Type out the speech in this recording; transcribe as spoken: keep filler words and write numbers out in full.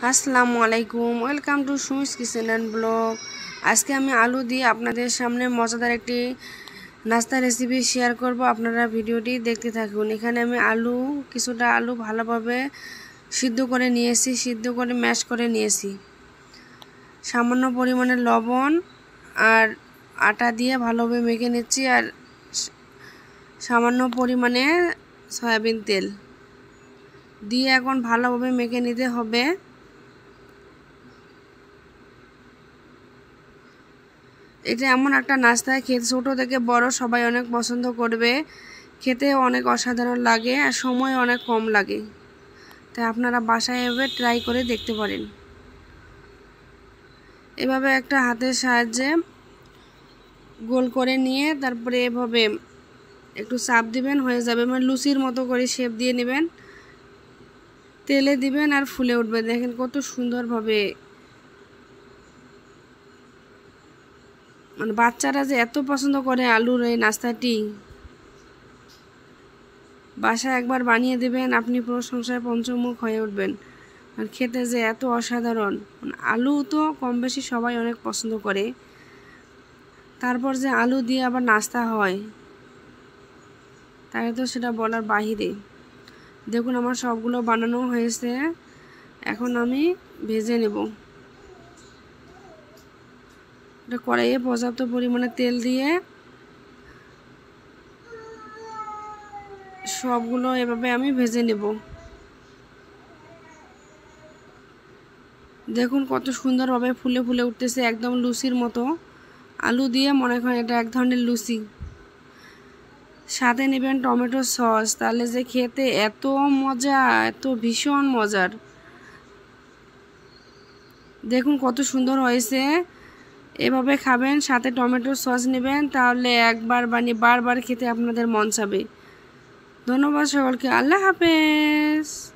আসসালামু আলাইকুম, welcome to Sumi's kitchen and blog. আজকে আমি আলু দিয়ে আপনাদের সামনে মজাদার একটি নাস্তা রেসিপি শেয়ার করব। আপনারা ভিডিওটি দেখতে থাকুন। এখানে আমি আলু কিছুটা আলু ভালোভাবে সিদ্ধ করে নিয়েছি, সিদ্ধ করে ম্যাশ করে নিয়েছি। সামান্য পরিমাণে লবণ আর আটা দিয়ে ভালোভাবে মেখে নিচ্ছি, আর সামান্য পরিমাণে সয়াবিন তেল দিয়ে এখন ভালোভাবে মেখে নিতে হবে। এটা এমন একটা নাস্তা, খেতে ছোটো থেকে বড় সবাই অনেক পছন্দ করবে। খেতে অনেক অসাধারণ লাগে আর সময় অনেক কম লাগে, তাই আপনারা বাসায় এভাবে ট্রাই করে দেখতে পারেন। এভাবে একটা হাতের সাহায্যে গোল করে নিয়ে তারপরে এভাবে একটু চাপ দিবেন, হয়ে যাবে। মানে লুচির মতো করে শেপ দিয়ে নেবেন, তেলে দিবেন আর ফুলে উঠবে। দেখেন কত সুন্দরভাবে, মানে বাচ্চারা যে এত পছন্দ করে আলুর এই নাস্তাটি, বাসায় একবার বানিয়ে দেবেন, আপনি প্রশংসায় পঞ্চমুখ হয়ে উঠবেন। আর খেতে যে এত অসাধারণ, আলু তো কম বেশি সবাই অনেক পছন্দ করে, তারপর যে আলু দিয়ে আবার নাস্তা হয় তাই তো সেটা বলার বাহিরে। দেখুন আমার সবগুলো বানানো হয়েছে, এখন আমি ভেজে নেব। এটা কড়াইয়ে পর্যাপ্ত পরিমাণে তেল দিয়ে সবগুলো এভাবে আমি ভেজে নেব। দেখুন কত সুন্দরভাবে ফুলে ফুলে উঠতেছে, একদম লুচির মতো। আলু দিয়ে মনে করেন এটা এক ধরনের লুচি। সাথে নেবেন টমেটো সস, তাহলে যে খেতে এত মজা, এত ভীষণ মজার। দেখুন কত সুন্দর হয়েছে। এভাবে খাবেন, সাথে টমেটো সস নেবেন, তাহলে একবার বানিয়ে বারবার খেতে আপনাদের মন চাবে। ধন্যবাদ সকলকে, আল্লাহ হাফেজ।